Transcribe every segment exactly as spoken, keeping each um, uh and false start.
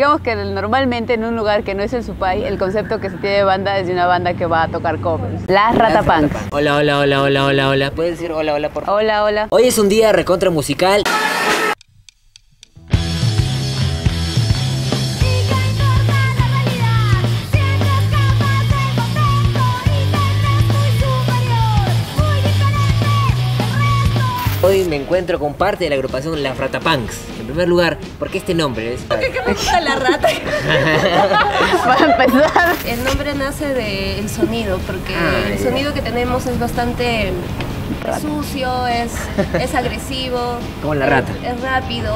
digamos que normalmente en un lugar que no es el Supay, el concepto que se tiene de banda es de una banda que va a tocar covers. Las Ratapunks. Hola, hola, hola, hola, hola, hola. ¿Puedes decir hola, hola, por favor? Hola, hola. Hoy es un día recontra musical. Hoy me encuentro con parte de la agrupación Las Ratapunks. En primer lugar, ¿por qué este nombre? ¿Por qué me gusta la rata? Para empezar. El nombre nace del sonido, porque ah, el sonido que tenemos es bastante sucio, es, es agresivo. Como la rata. Es, es rápido.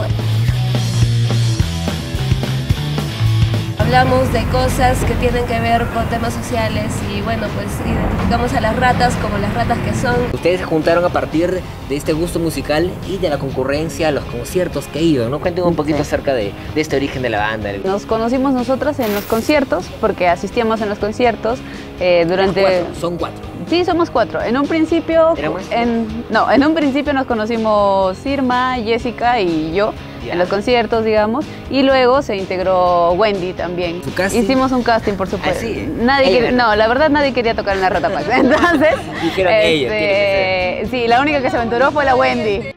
Hablamos de cosas que tienen que ver con temas sociales y bueno, pues identificamos a las ratas como las ratas que son. Ustedes se juntaron a partir de este gusto musical y de la concurrencia a los conciertos que he ido, ¿no? Cuéntenme un poquito acerca de, de este origen de la banda. Nos conocimos nosotras en los conciertos, porque asistíamos en los conciertos eh, durante... Cuatro, son cuatro. Sí, somos cuatro. En un principio... En, no, en un principio nos conocimos Irma, Jessica y yo. Yeah. En los conciertos, digamos, y luego se integró Wendy también. ¿Su casting? Hicimos un casting, por supuesto. ¿Ah, sí? Nadie quería, no, la verdad nadie quería tocar en la Ratapunks. Entonces, dijeron este, ella, tiene que ser. Sí, la única que se aventuró fue la Wendy.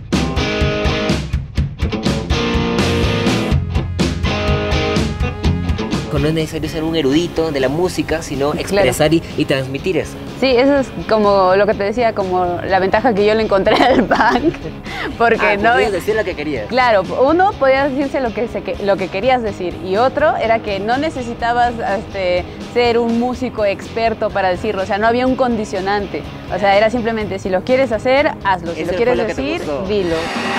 No es necesario ser un erudito de la música, sino expresar claro. y, y transmitir eso. Sí, eso es como lo que te decía, como la ventaja que yo le encontré al punk. Porque ah, no podías decir lo que querías. Claro, uno podía decirse lo que, se, lo que querías decir y otro era que no necesitabas este, ser un músico experto para decirlo, o sea, no había un condicionante. O sea, era simplemente si lo quieres hacer, hazlo, si Eso lo quieres lo decir, dilo.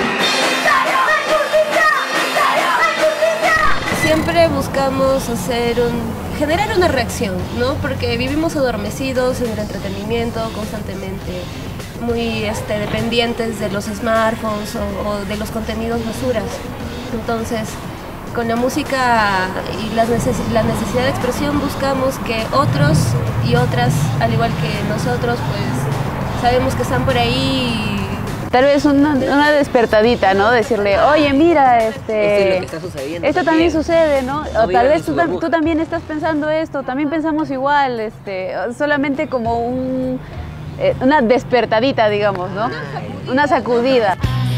Siempre buscamos hacer un, generar una reacción, ¿no? Porque vivimos adormecidos en el entretenimiento constantemente, muy este, dependientes de los smartphones o, o de los contenidos basuras. Entonces, con la música y la, neces la necesidad de expresión buscamos que otros y otras, al igual que nosotros, pues sabemos que están por ahí. Tal vez una, una despertadita, ¿no? Decirle, oye, mira, este... Esto es lo que está sucediendo. Esto también, también sucede, ¿no? O no tal vez tú, tú también estás pensando esto, también pensamos igual, este, solamente como un, eh, una despertadita, digamos, ¿no? Una sacudida.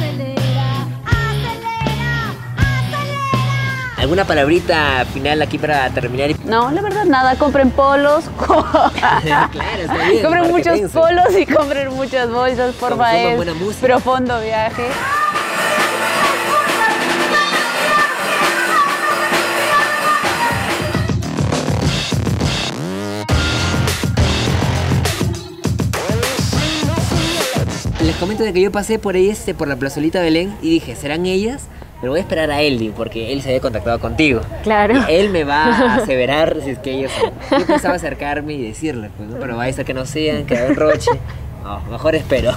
¿Alguna palabrita final aquí para terminar? No, la verdad nada, compren polos, claro, está bien, compren muchos polos y compren muchas bolsas, porfa, es profundo viaje. Les comento de que yo pasé por ahí este, por la plazolita Belén y dije, ¿serán ellas? Pero voy a esperar a Eldi porque él se había contactado contigo. Claro. Y él me va a aseverar si es que ellos son. Yo pensaba acercarme y decirle, pues, ¿no? Pero va a ser que no sean, que hagan roche. No, mejor espero.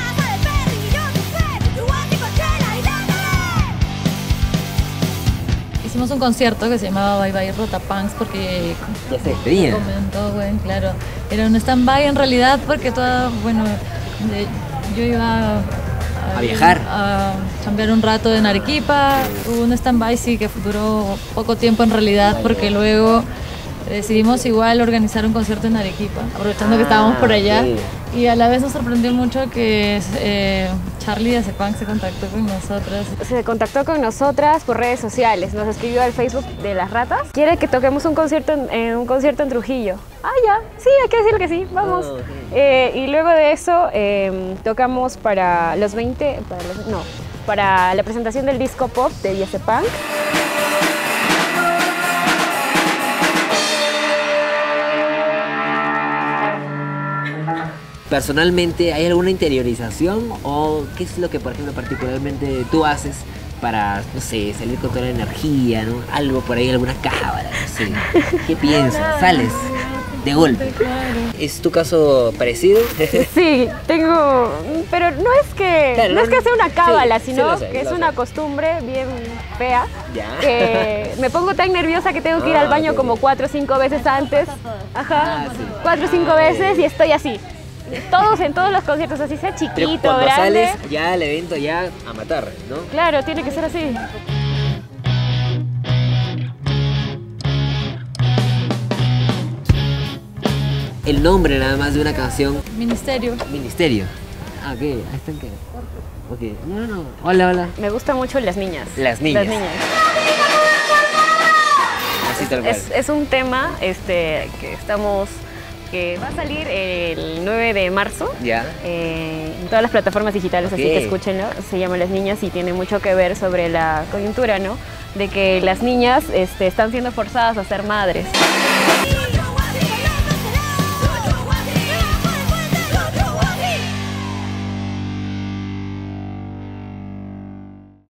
Hicimos un concierto que se llamaba Bye Bye Ratapunks porque... Ya se despedían. Comentó, bueno, claro. Era un stand-by en realidad porque toda, bueno, yo iba... A viajar. A cambiar un rato en Arequipa. Hubo un stand-by, sí, que duró poco tiempo en realidad, porque luego decidimos igual organizar un concierto en Arequipa, aprovechando ah, que estábamos por allá. Okay. Y a la vez nos sorprendió mucho que eh, Charlie de Cepunk se contactó con nosotras. Se contactó con nosotras por redes sociales, nos escribió al Facebook de Las Ratas. Quiere que toquemos un concierto en, en, un concierto en Trujillo. Ah, ya, sí, hay que decir que sí, vamos. Oh, okay. eh, y luego de eso eh, tocamos para los veinte, para los, no, para la presentación del disco pop de Cepunk. Personalmente, ¿hay alguna interiorización o qué es lo que, por ejemplo, particularmente tú haces para, no sé, salir con toda la energía, ¿no? Algo por ahí, alguna cábala, no sé. ¿Qué piensas? ¿Sales de golpe? ¿Es tu caso parecido? Sí, tengo, pero no es que, claro, no, no es que sea una cábala, sí, sino sí sé, que es una sé. costumbre bien fea, ya. Que me pongo tan nerviosa que tengo que ir ah, al baño okay. como cuatro o cinco veces antes, ajá, ah, sí. cuatro o cinco ah, veces y estoy así. Todos en todos los conciertos, así sea chiquito, pero cuando grande. Sales ya al evento ya a matar, ¿no? Claro, tiene que ser así. el nombre nada más de una canción. Ministerio. Ministerio. Ah, ok, ahí están que. Ok, no, no. Hola, hola. Me gusta mucho Las Niñas. Las Niñas. Las Niñas. Así tal cual. Es, es un tema este, que estamos. Que va a salir el nueve de marzo. Ya. Eh, en todas las plataformas digitales, okay. Así que escúchenlo. Se llama Las Niñas y tiene mucho que ver sobre la coyuntura, ¿no? De que las niñas este, están siendo forzadas a ser madres.